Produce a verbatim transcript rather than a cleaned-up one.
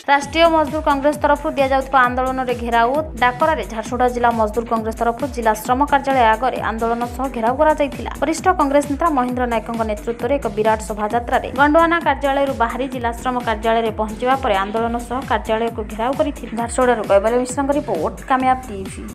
राष्ट्रीय मजदूर कांग्रेस तरफ दिया जाउଥିବା आंदोलन रे घेराव डाकरा रे झारसुगुड़ा जिला मजदूर कांग्रेस तरफ जिला श्रम कार्यालय आगे आंदोलन सह घेराव करा जायतिला। वरिष्ठ कांग्रेस नेता महेंद्र नायकଙ୍କ नेतृत्व एक विराट शोभायात्रा रे गंडवाना कार्यालय बाहरी जिला श्रम कार्यालय रे पहुंचवा पर आंदोलन सह कार्यालय को घेराव करिथिले। झारसुगुड़ा कैबल्य मिश्रଙ୍କ रिपोर्ट कामयाब टीवी।